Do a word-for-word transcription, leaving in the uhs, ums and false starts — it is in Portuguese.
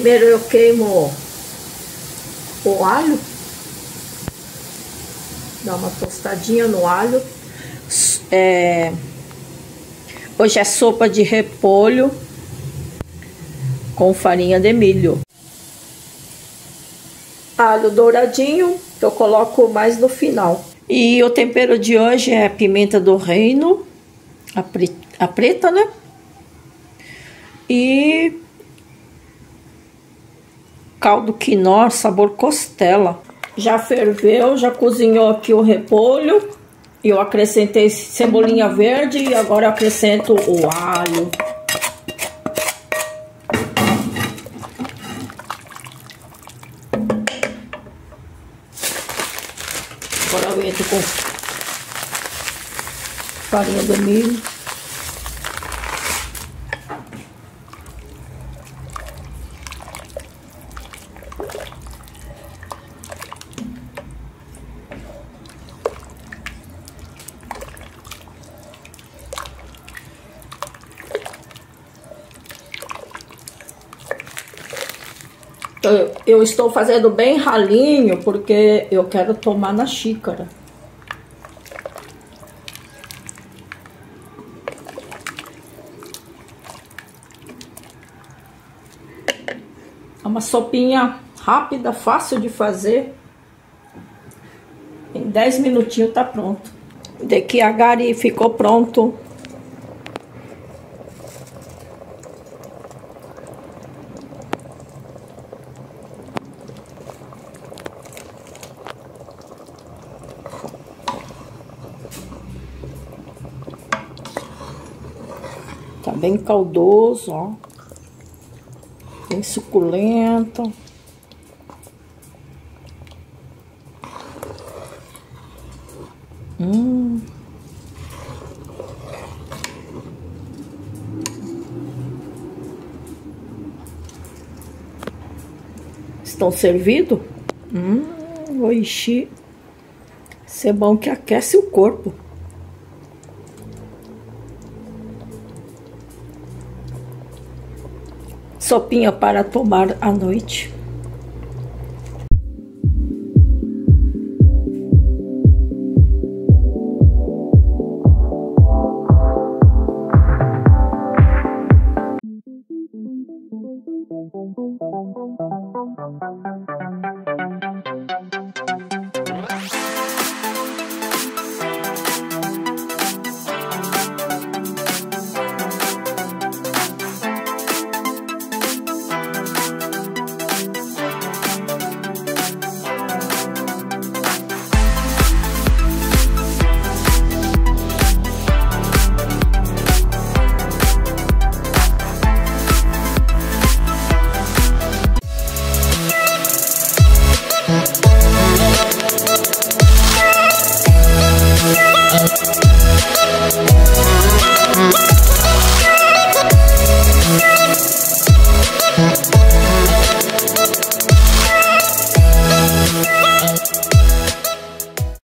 Primeiro eu queimo o alho. Dá uma tostadinha no alho. É... Hoje é sopa de repolho com farinha de milho. Alho douradinho, eu coloco mais no final. E o tempero de hoje é pimenta do reino, a, pre... a preta, né? E caldo quinó, sabor costela. Já ferveu, já cozinhou aqui o repolho. Eu acrescentei cebolinha verde e agora eu acrescento o alho. Agora eu entro com farinha de milho. Eu, eu estou fazendo bem ralinho porque eu quero tomar na xícara. É uma sopinha rápida, fácil de fazer. Em dez minutinhos tá pronto. Daqui a gari ficou pronto. Tá bem caldoso, ó. Bem suculento. Hum. Estão servidos? Hum, oixi. Isso é bom que aquece o corpo. Sopinha para tomar à noite. Mm-hmm.